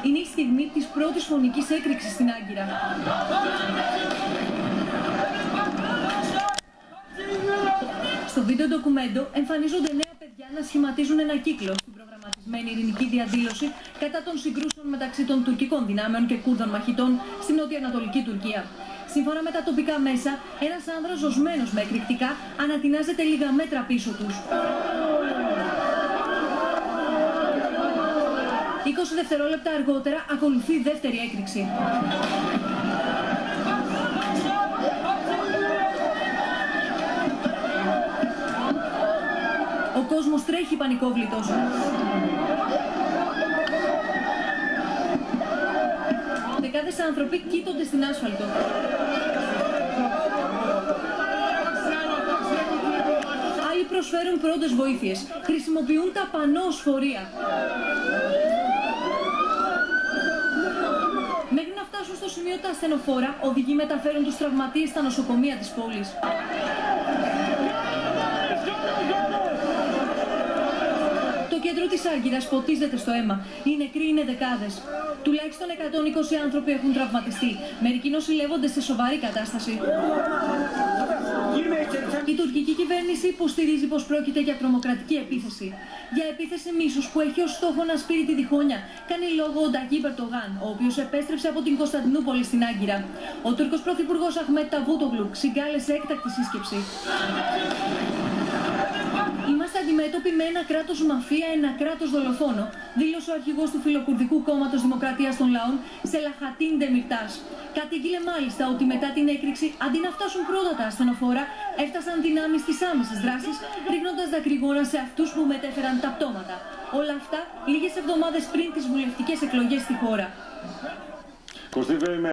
είναι η στιγμή της πρώτης φωνικής έκρηξης στην Άγκυρα. Στο βίντεο ντοκουμέντο εμφανίζονται νέα παιδιά να σχηματίζουν ένα κύκλο στην προγραμματισμένη ειρηνική διαδήλωση κατά των συγκρούσεων μεταξύ των τουρκικών δυνάμεων και Κούρδων μαχητών στην νοτιοανατολική Τουρκία. Σύμφωνα με τα τοπικά μέσα, ένας άνδρας ζωσμένος με εκρηκτικά ανατινάζεται λίγα μέτρα πίσω τους. 20 δευτερόλεπτα αργότερα ακολουθεί η δεύτερη έκρηξη. Ο κόσμος τρέχει πανικόβλητος. Δεκάδες άνθρωποι κοίτονται στην άσφαλτο. Άλλοι προσφέρουν πρώτες βοήθειες. Χρησιμοποιούν τα πανό ως φορεία. Μέχρι να φτάσουν στο σημείο τα ασθενοφόρα, οδηγοί μεταφέρουν τους τραυματίες στα νοσοκομεία της πόλης. Το κέντρο της Άγκυρας ποτίζεται στο αίμα. Οι νεκροί είναι δεκάδες. Τουλάχιστον 120 άνθρωποι έχουν τραυματιστεί. Μερικοί νοσηλεύονται σε σοβαρή κατάσταση. Η τουρκική κυβέρνηση υποστηρίζει πως πρόκειται για τρομοκρατική επίθεση. Για επίθεση μίσους που έχει ως στόχο να σπείρει τη διχόνοια, κάνει λόγο ο Ταγίπ Ερντογάν, ο οποίος επέστρεψε από την Κωνσταντινούπολη στην Άγκυρα. Ο Τούρκος πρωθυπουργός Αχμέτ Νταβούτογλου συγκάλεσε έκτακτη σύσκεψη. Είμαστε αντιμέτωποι με ένα κράτος μαφία, ένα κράτος δολοφόνο, δήλωσε ο αρχηγός του Φιλοκουρδικού Κόμματος Δημοκρατίας των Λαών, Σελαχατίν Ντεμιρτάς. Κατήγγειλε μάλιστα ότι μετά την έκρηξη, αντί να φτάσουν πρώτα τα ασθενοφόρα, έφτασαν δυνάμεις στις άμεσες δράσεις, ρίχνοντας δακρυγόνα σε αυτούς που μετέφεραν τα πτώματα. Όλα αυτά λίγες εβδομάδες πριν τις βουλευτικές εκλογές στη χώρα.